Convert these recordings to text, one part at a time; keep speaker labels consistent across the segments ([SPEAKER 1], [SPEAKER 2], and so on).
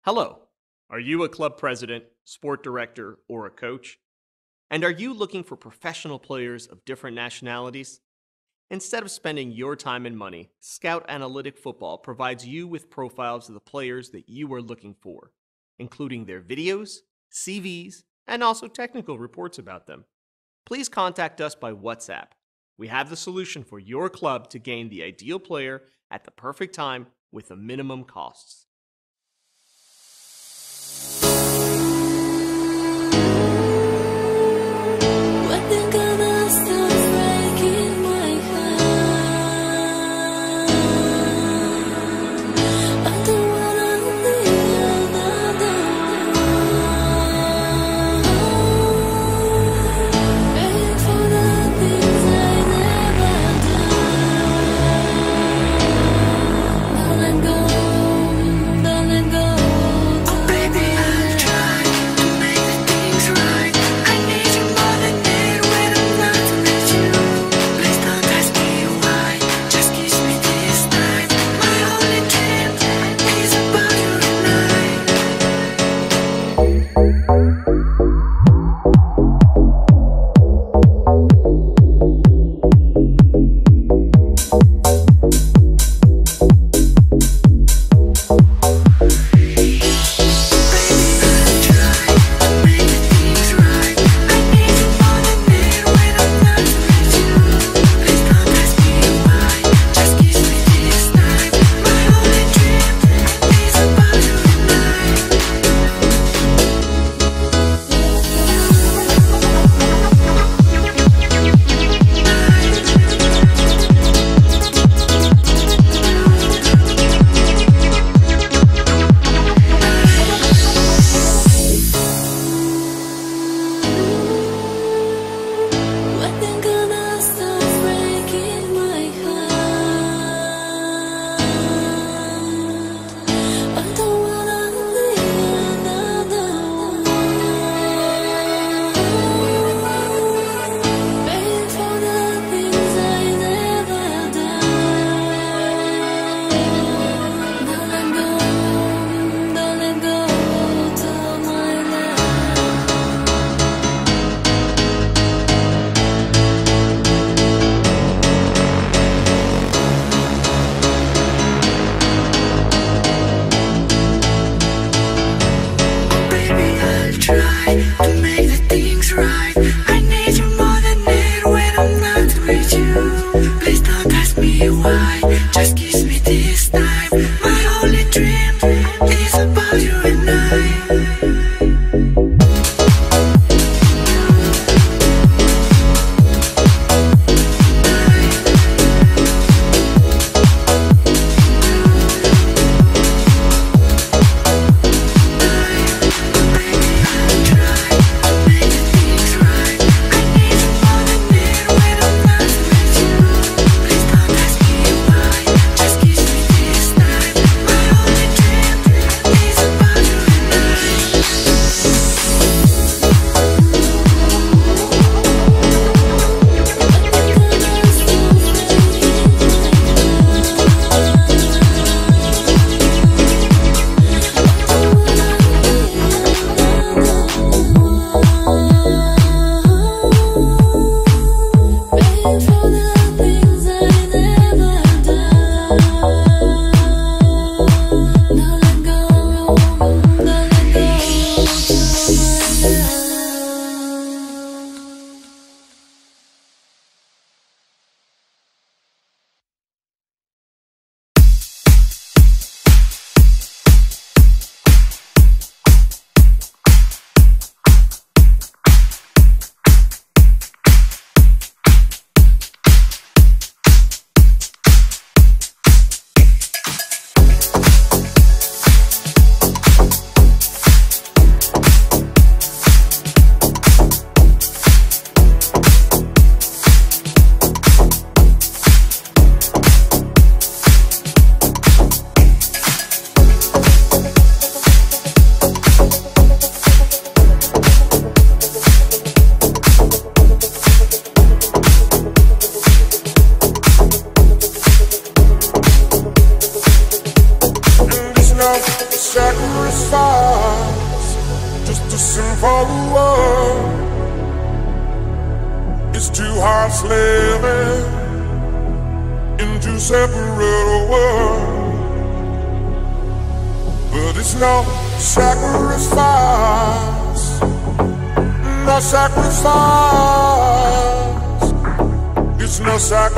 [SPEAKER 1] Hello. Are you a club president, sport director, or a coach? And are you looking for professional players of different nationalities? Instead of spending your time and money, Scout Analytic Football provides you with profiles of the players that you are looking for, including their videos, CVs, and also technical reports about them. Please contact us by WhatsApp. We have the solution for your club to gain the ideal player at the perfect time with the minimum costs.
[SPEAKER 2] sacrifice, just a simple word. It's two hearts living in two separate worlds, but it's no sacrifice, no sacrifice. It's no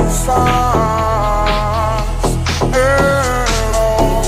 [SPEAKER 2] sacrifice at all.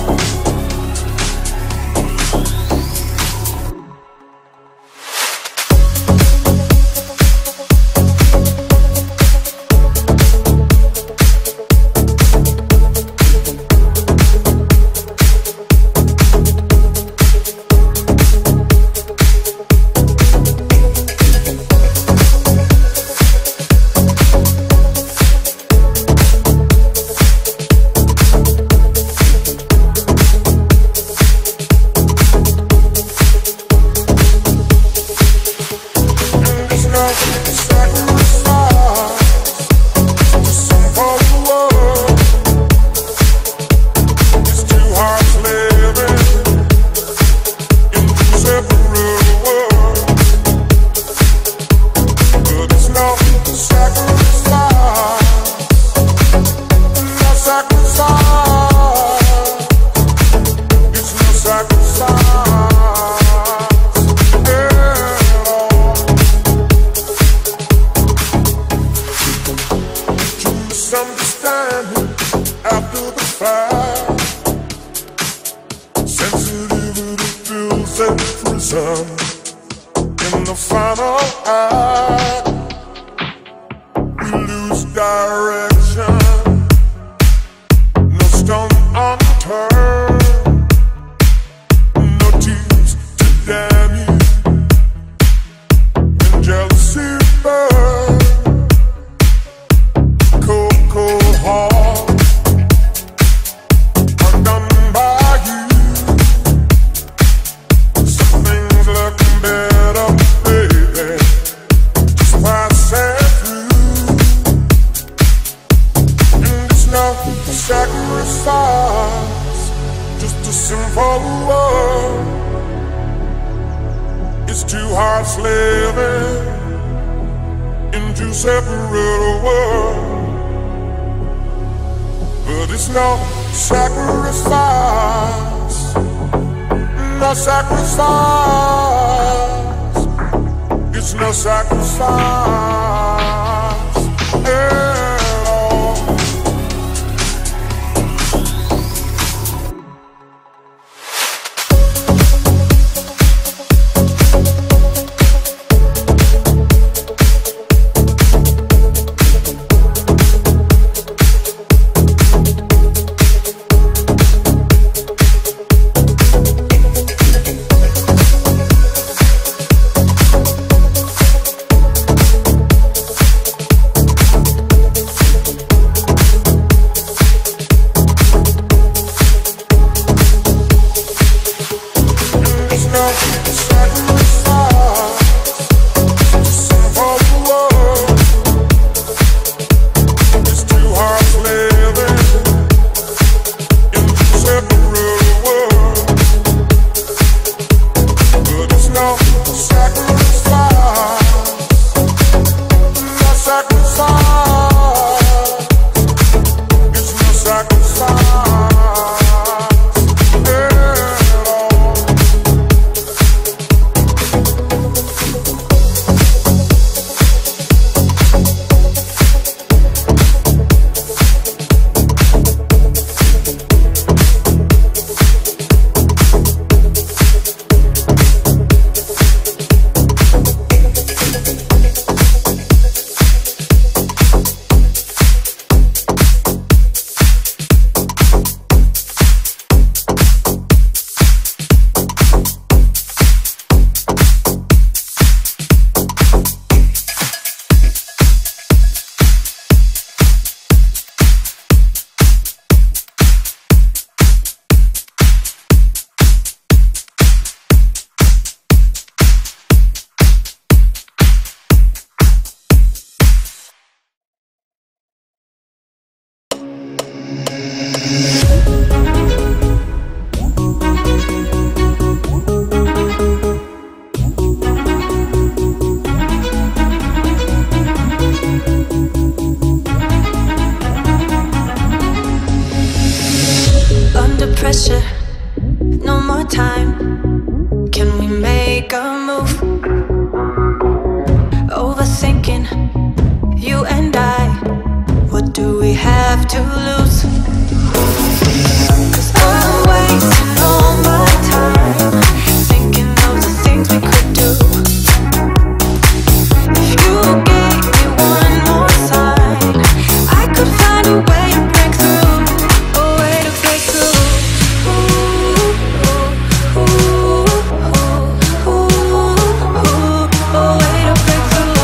[SPEAKER 2] Misunderstanding after the fact, sensitivity feels in prison. In the final act, we lose direction, no stone unturned, no tears to damn you when jealousy burns. Cold heart, undone by you. Some things look better, baby, just passing through. And it's no sacrifice, just a simple word. It's two hearts living in two separate worlds, but it's no sacrifice, no sacrifice. It's no sacrifice at all.
[SPEAKER 3] time. Can we make a move? Overthinking, you and I. What do we have to lose? 'Cause I'm wasting all my time thinking of the things we could do. If you gave me one more sign, I could find a way to break through. A way to break through. Ooh, ooh, ooh, ooh, ooh. A way to break through.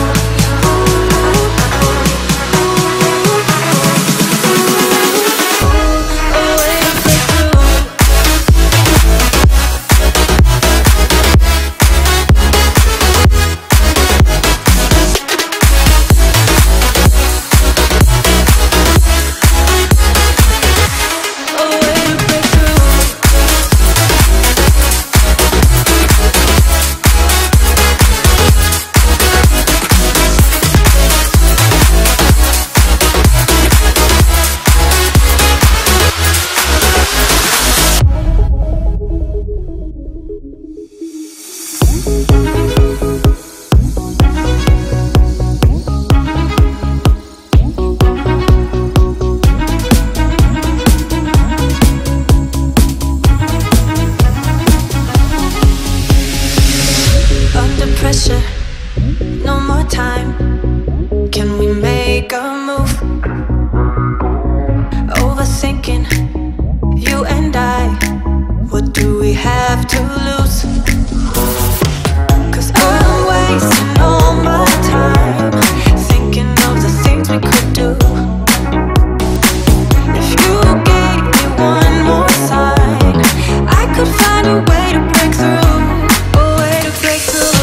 [SPEAKER 3] Under pressure, no more time. Can we make a move? Overthinking, you and I. What do we have to lose? 'Cause I'm wasting all my time thinking of the things we could do. If you gave me one more sign, I could find a way to break through. A way to break through.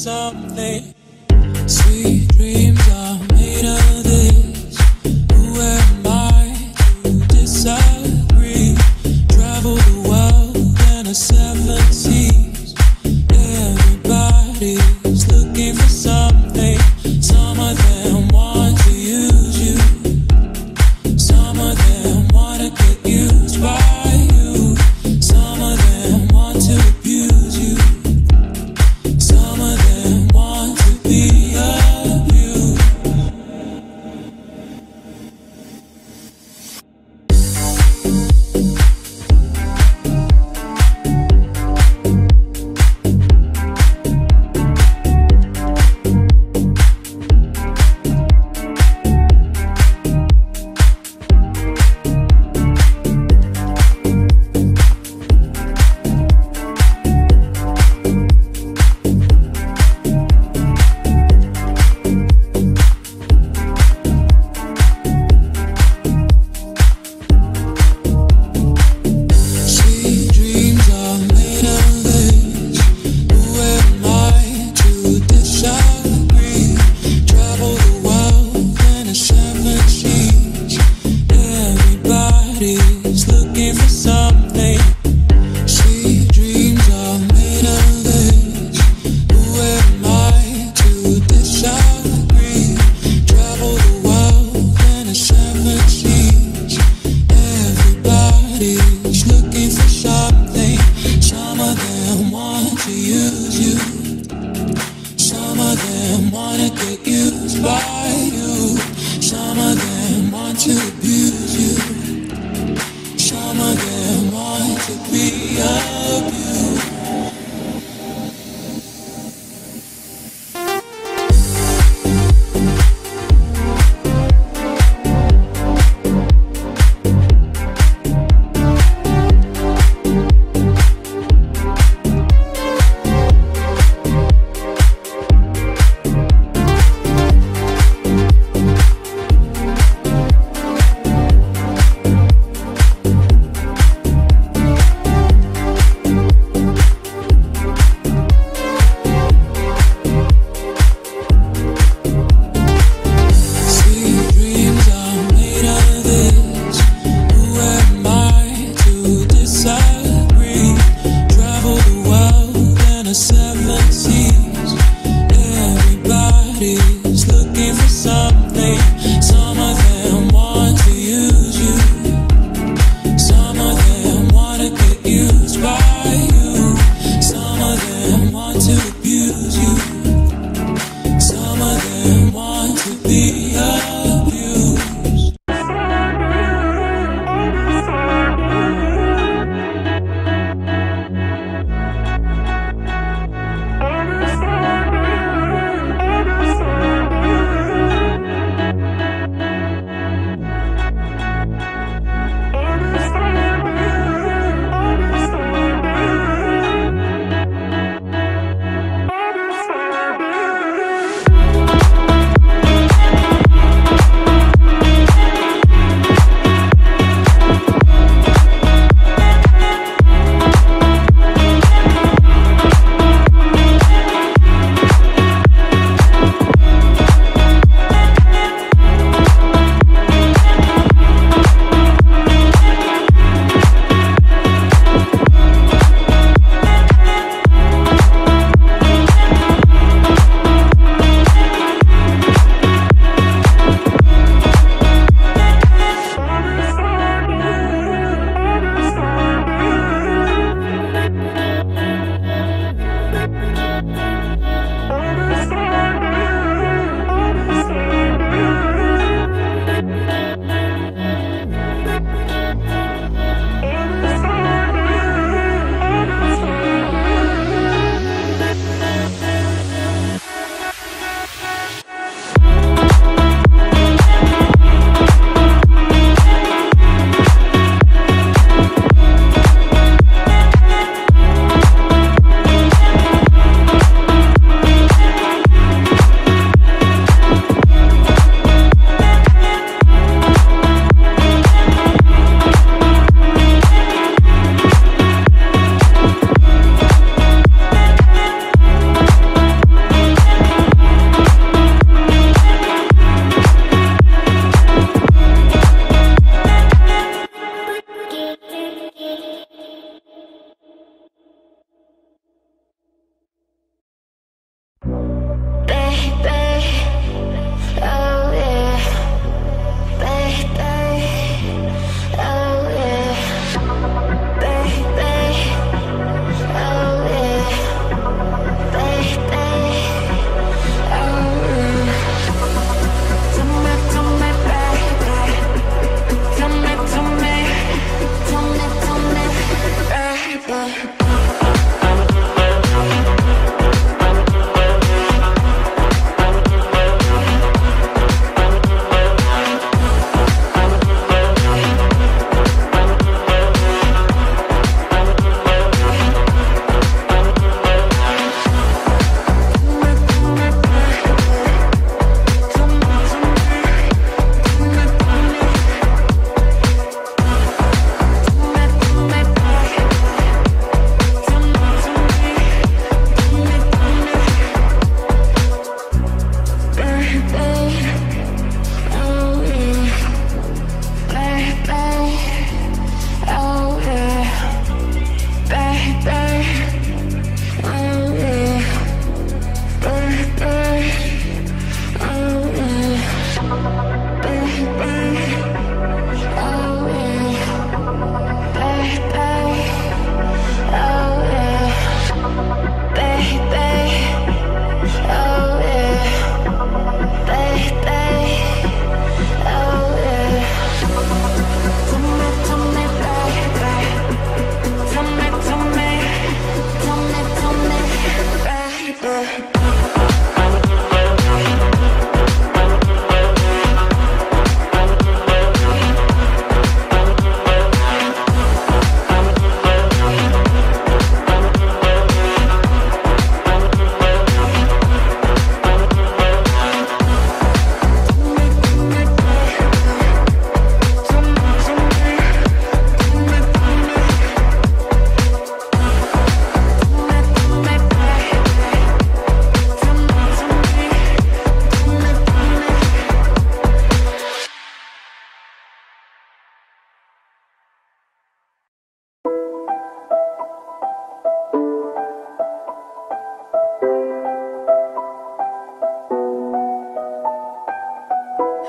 [SPEAKER 4] something. Sweet dreams are made of this. Who am I to disagree? Travel the world and the seven seas. Everybody's looking for something. Some of them want to use you. Some of them want to get used by you. Some of them want to abuse you. Some of them want to be abused.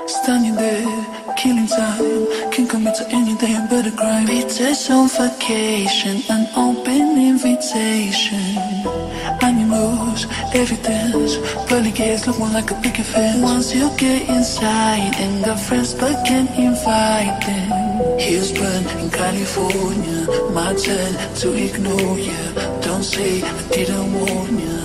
[SPEAKER 4] Standing there, killing time. Can't commit to anything but a crime. Beaches on vacation, an open invitation. Animals, evidence. Pearly gates look more like a picket fence. Once you get inside and got friends but can't invite them. Heels burn in California. My turn to ignore you. Don't say I didn't warn you.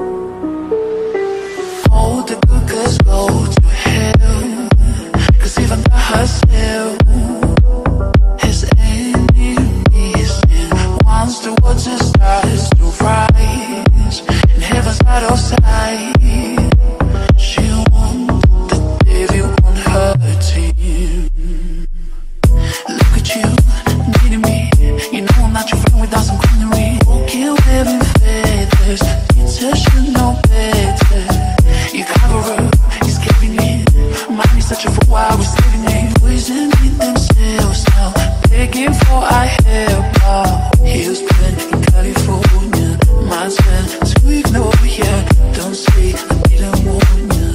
[SPEAKER 4] All the good girls go to hell, 'cause even God herself has any reason. Once the water starts to rise and heaven's not outside, she wants the devil on her team. Look at you, needing me. You know I'm not your friend without some greenery. Walking wearing feathers, teachers should know better. You cover up, he's giving in. Mine is such a fool while we're saving it. Poisoning themselves now, begging for our help. Heels burn in California. My turn to ignore you. Don't say I didn't warn you.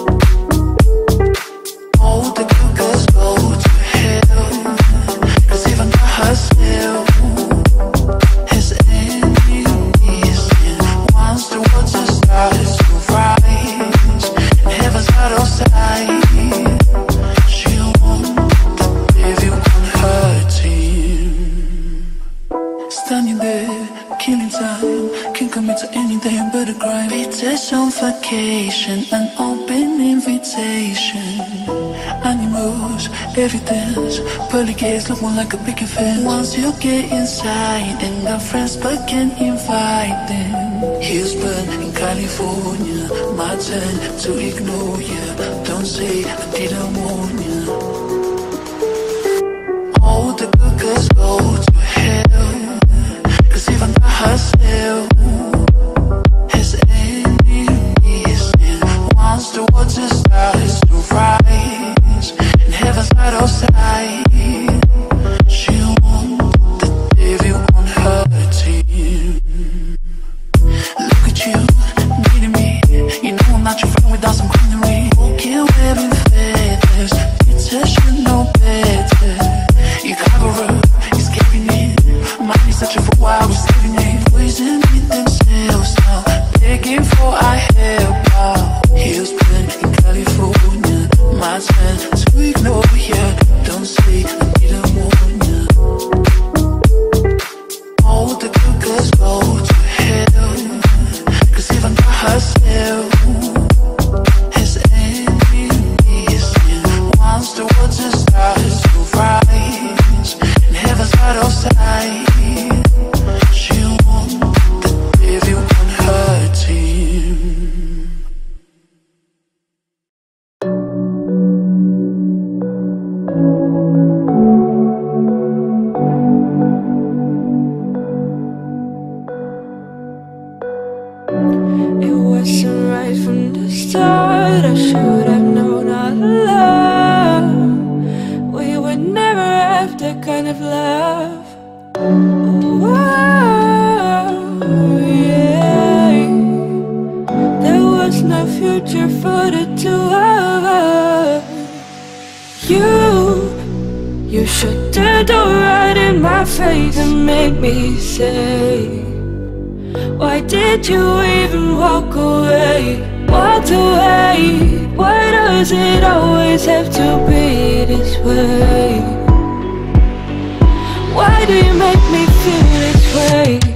[SPEAKER 4] All the good girls go to hell, 'cause even God herself has any reason. Once the water starts to rise and heaven's not outside, she wants the devil on her team. Standing there, killing time. Can't commit to anything but a crime. Beaches on vacation, an open invitation. Animals, evidence. Pearly gates look more like a picket fence. Once you get inside and got friends but can't invite them. Heels burn in California. My turn to ignore you. Don't say I didn't warn you. All the good girls go to hell, 'cause even God herself has any reason. Once the water starts to rise and heaven's not outside, she wants the devil on her team. Look at you, needing me. You know I'm not your friend without some greenery. Walking wearing feathers, teachers should know better. You cover up, he's giving in. Mine is such a fool while we're saving it. Poisoning themselves now, begging for our help. Heels burn in California. My turn to ignore you. Don't say I didn't warn you. All the good girls go to hell, 'cause even God herself has any reason. Once the water starts to rise and heaven's not outside, she wants the devil on her team.
[SPEAKER 3] It wasn't right from the start. I should have known our love. We would never have that kind of love. Whoa, yeah. There was no future for the two of us. You shut the door right in my face and made me say, why did you even walk away? Walked away. Why does it always have to be this way? Why do you make me feel this way?